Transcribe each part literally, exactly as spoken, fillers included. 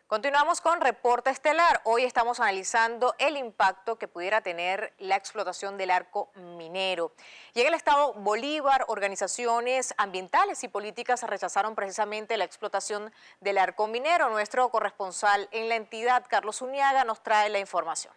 Continuamos con Reporte Estelar. Hoy estamos analizando el impacto que pudiera tener la explotación del arco minero. Y en el estado Bolívar, organizaciones ambientales y políticas rechazaron precisamente la explotación del arco minero. Nuestro corresponsal en la entidad, Carlos Uniaga, nos trae la información.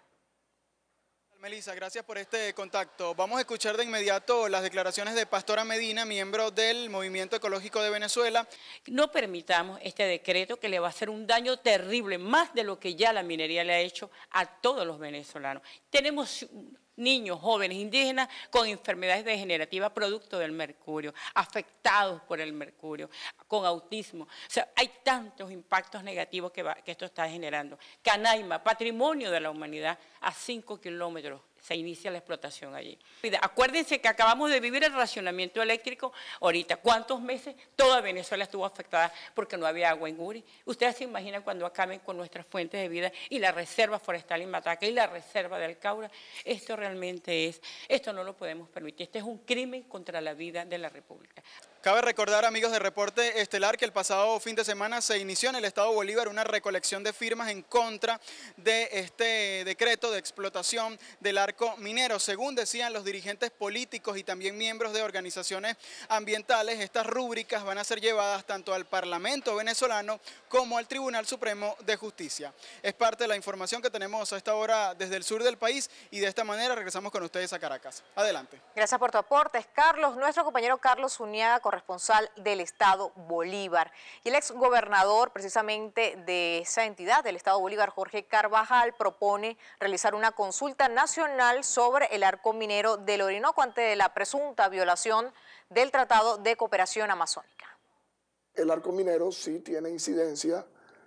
Melissa, gracias por este contacto. Vamos a escuchar de inmediato las declaraciones de Pastora Medina, miembro del Movimiento Ecológico de Venezuela. No permitamos este decreto que le va a hacer un daño terrible, más de lo que ya la minería le ha hecho a todos los venezolanos. Tenemos niños, jóvenes, indígenas con enfermedades degenerativas producto del mercurio, afectados por el mercurio, con autismo. O sea, hay tantos impactos negativos que, va, que esto está generando. Canaima, patrimonio de la humanidad, a cinco kilómetros se inicia la explotación allí. Acuérdense que acabamos de vivir el racionamiento eléctrico ahorita. ¿Cuántos meses? Toda Venezuela estuvo afectada porque no había agua en Guri. Ustedes se imaginan cuando acaben con nuestras fuentes de vida y la reserva forestal Imataca y la reserva del Caura. Esto realmente es, esto no lo podemos permitir. Este es un crimen contra la vida de la República. Cabe recordar, amigos de Reporte Estelar, que el pasado fin de semana se inició en el estado Bolívar una recolección de firmas en contra de este decreto de explotación del arco minero. Según decían los dirigentes políticos y también miembros de organizaciones ambientales, estas rúbricas van a ser llevadas tanto al Parlamento venezolano como al Tribunal Supremo de Justicia. Es parte de la información que tenemos a esta hora desde el sur del país y de esta manera regresamos con ustedes a Caracas. Adelante. Gracias por tu aporte, Carlos. Nuestro compañero Carlos Uniaga, corresponsal del estado Bolívar. Y el exgobernador precisamente de esa entidad, del estado Bolívar, Jorge Carvajal, propone realizar una consulta nacional sobre el arco minero del Orinoco ante la presunta violación del Tratado de Cooperación Amazónica. El arco minero sí tiene incidencia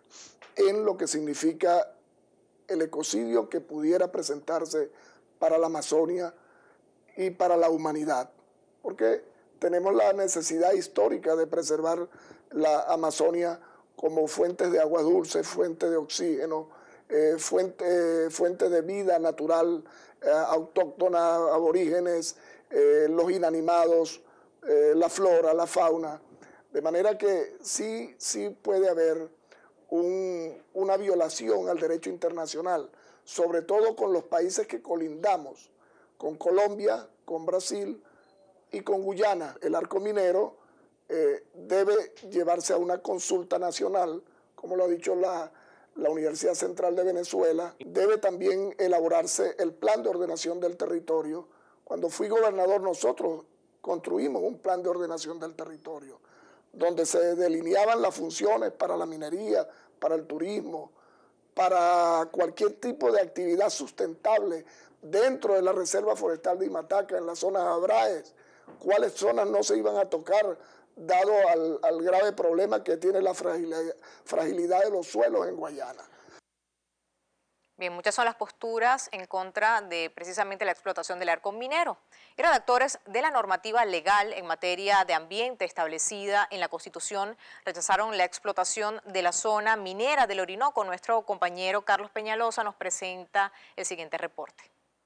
en lo que significa el ecocidio que pudiera presentarse para la Amazonia y para la humanidad, porque tenemos la necesidad histórica de preservar la Amazonia como fuentes de agua dulce, fuente de oxígeno, eh, fuente, fuente de vida natural, eh, autóctona, aborígenes, eh, los inanimados, eh, la flora, la fauna. De manera que sí, sí puede haber un, una violación al derecho internacional, sobre todo con los países que colindamos, con Colombia, con Brasil y con Guyana. El arco minero eh, debe llevarse a una consulta nacional, como lo ha dicho la, la Universidad Central de Venezuela. Debe también elaborarse el plan de ordenación del territorio. Cuando fui gobernador nosotros construimos un plan de ordenación del territorio, donde se delineaban las funciones para la minería, para el turismo, para cualquier tipo de actividad sustentable dentro de la Reserva Forestal de Imataca, en las zonas Abraes, cuáles zonas no se iban a tocar, dado al, al grave problema que tiene la fragilidad, fragilidad de los suelos en Guayana. Bien, muchas son las posturas en contra de precisamente la explotación del arco minero. Y redactores de la normativa legal en materia de ambiente establecida en la Constitución rechazaron la explotación de la zona minera del Orinoco. Nuestro compañero Carlos Peñalosa nos presenta el siguiente reporte.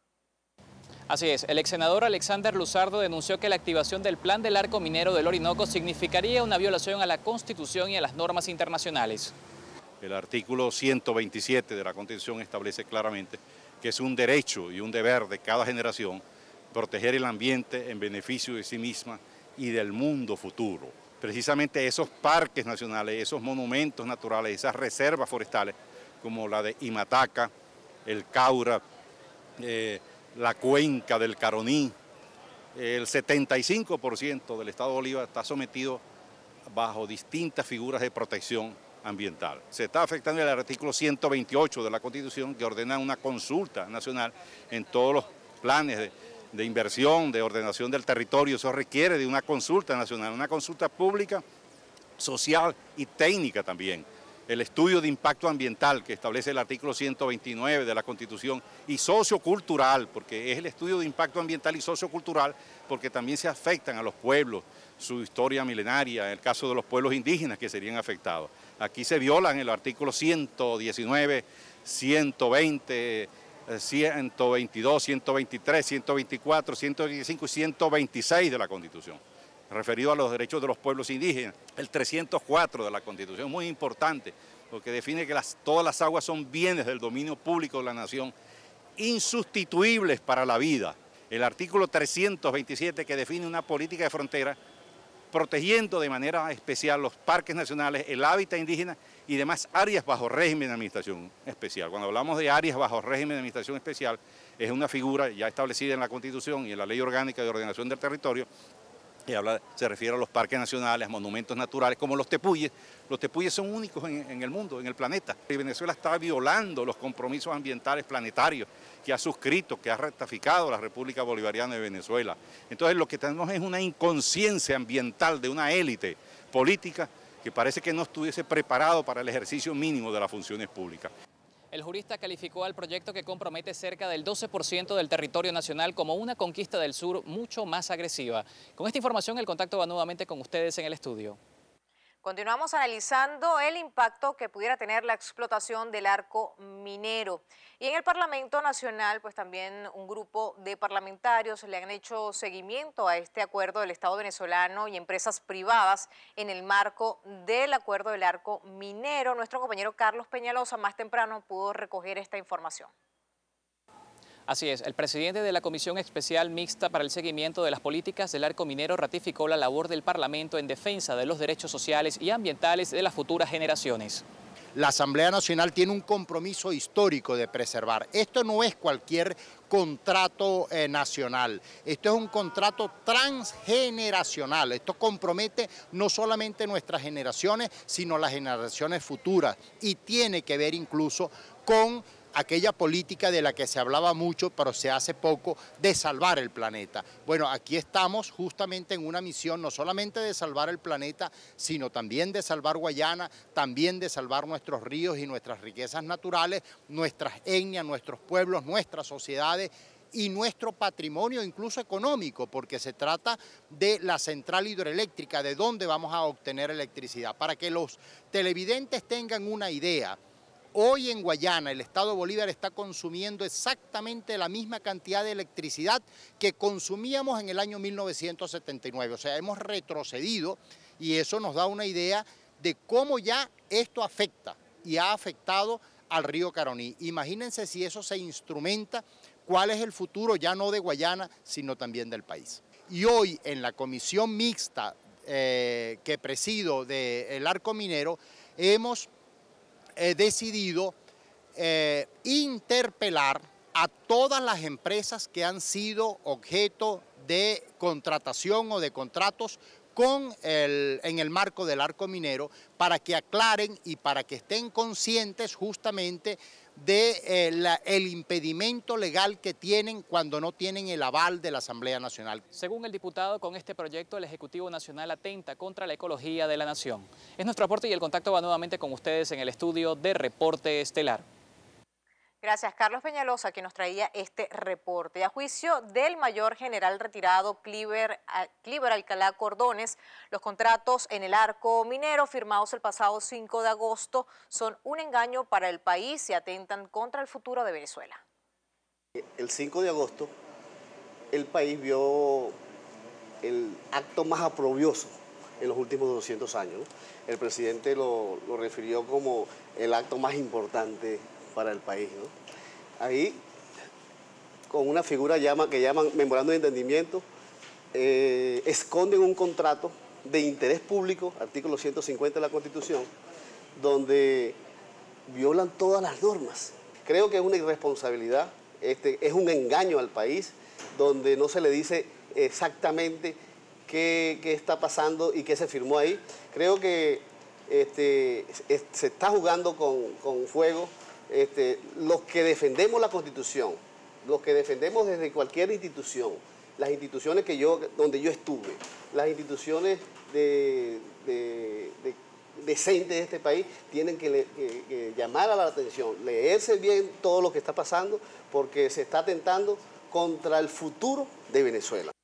Así es, el ex senador Alexander Luzardo denunció que la activación del plan del arco minero del Orinoco significaría una violación a la Constitución y a las normas internacionales. El artículo ciento veintisiete de la Constitución establece claramente que es un derecho y un deber de cada generación proteger el ambiente en beneficio de sí misma y del mundo futuro. Precisamente esos parques nacionales, esos monumentos naturales, esas reservas forestales, como la de Imataca, el Caura, eh, la cuenca del Caroní, el setenta y cinco por ciento del estado Bolívar está sometido bajo distintas figuras de protección ambiental. Se está afectando el artículo ciento veintiocho de la Constitución, que ordena una consulta nacional en todos los planes de, de inversión, de ordenación del territorio. Eso requiere de una consulta nacional, una consulta pública, social y técnica también. El estudio de impacto ambiental que establece el artículo ciento veintinueve de la Constitución y sociocultural, porque es el estudio de impacto ambiental y sociocultural, porque también se afectan a los pueblos, su historia milenaria, en el caso de los pueblos indígenas que serían afectados. Aquí se violan el artículo ciento diecinueve, ciento veinte, ciento veintidós, ciento veintitrés, ciento veinticuatro, ciento veinticinco y ciento veintiséis de la Constitución. referido a los derechos de los pueblos indígenas, el trescientos cuatro de la Constitución, muy importante, lo que define que las, todas las aguas son bienes del dominio público de la nación, insustituibles para la vida. El artículo trescientos veintisiete que define una política de frontera protegiendo de manera especial los parques nacionales, el hábitat indígena y demás áreas bajo régimen de administración especial. Cuando hablamos de áreas bajo régimen de administración especial, es una figura ya establecida en la Constitución y en la Ley Orgánica de Ordenación del Territorio, y habla, se refiere a los parques nacionales, a monumentos naturales, como los tepuyes. Los tepuyes son únicos en, en el mundo, en el planeta. Y Venezuela está violando los compromisos ambientales planetarios que ha suscrito, que ha ratificado la República Bolivariana de Venezuela. Entonces lo que tenemos es una inconsciencia ambiental de una élite política que parece que no estuviese preparado para el ejercicio mínimo de las funciones públicas. El jurista calificó al proyecto que compromete cerca del doce por ciento del territorio nacional como una conquista del sur mucho más agresiva. Con esta información el contacto va nuevamente con ustedes en el estudio. Continuamos analizando el impacto que pudiera tener la explotación del arco minero. Y en el Parlamento Nacional, pues también un grupo de parlamentarios le han hecho seguimiento a este acuerdo del Estado venezolano y empresas privadas en el marco del acuerdo del arco minero. Nuestro compañero Carlos Peñalosa más temprano pudo recoger esta información. Así es, el presidente de la Comisión Especial Mixta para el Seguimiento de las Políticas del Arco Minero ratificó la labor del Parlamento en defensa de los derechos sociales y ambientales de las futuras generaciones. La Asamblea Nacional tiene un compromiso histórico de preservar. Esto no es cualquier contrato eh, nacional, esto es un contrato transgeneracional. Esto compromete no solamente nuestras generaciones, sino las generaciones futuras y tiene que ver incluso con aquella política de la que se hablaba mucho, pero se hace poco, de salvar el planeta. Bueno, aquí estamos justamente en una misión no solamente de salvar el planeta, sino también de salvar Guayana, también de salvar nuestros ríos y nuestras riquezas naturales, nuestras etnias, nuestros pueblos, nuestras sociedades y nuestro patrimonio incluso económico, porque se trata de la central hidroeléctrica, de dónde vamos a obtener electricidad. Para que los televidentes tengan una idea, hoy en Guayana el Estado Bolívar está consumiendo exactamente la misma cantidad de electricidad que consumíamos en el año mil novecientos setenta y nueve. O sea, hemos retrocedido y eso nos da una idea de cómo ya esto afecta y ha afectado al río Caroní. Imagínense si eso se instrumenta, cuál es el futuro ya no de Guayana, sino también del país. Y hoy en la comisión mixta eh, que presido del Arco Minero hemos He decidido eh, interpelar a todas las empresas que han sido objeto de contratación o de contratos con el, en el marco del arco minero para que aclaren y para que estén conscientes justamente de eh, la, el impedimento legal que tienen cuando no tienen el aval de la Asamblea Nacional. Según el diputado, con este proyecto el Ejecutivo Nacional atenta contra la ecología de la nación. Es nuestro aporte y el contacto va nuevamente con ustedes en el estudio de Reporte Estelar. Gracias, Carlos Peñalosa, que nos traía este reporte. A juicio del mayor general retirado Cliver, Cliver Alcalá Cordones, los contratos en el arco minero firmados el pasado cinco de agosto son un engaño para el país y atentan contra el futuro de Venezuela. El cinco de agosto el país vio el acto más aprobioso en los últimos doscientos años. El presidente lo, lo refirió como el acto más importante para el país, ¿no? Ahí, con una figura llama, que llaman memorando de entendimiento, eh, esconden un contrato de interés público, artículo ciento cincuenta de la Constitución, donde violan todas las normas. Creo que es una irresponsabilidad, este, es un engaño al país, donde no se le dice exactamente qué, qué está pasando y qué se firmó ahí. Creo que este, es, se está jugando con, con fuego. Este, los que defendemos la Constitución, los que defendemos desde cualquier institución, las instituciones que yo, donde yo estuve, las instituciones de, de, de, decentes de este país, tienen que, le, que, que llamar a la atención, leerse bien todo lo que está pasando, porque se está atentando contra el futuro de Venezuela.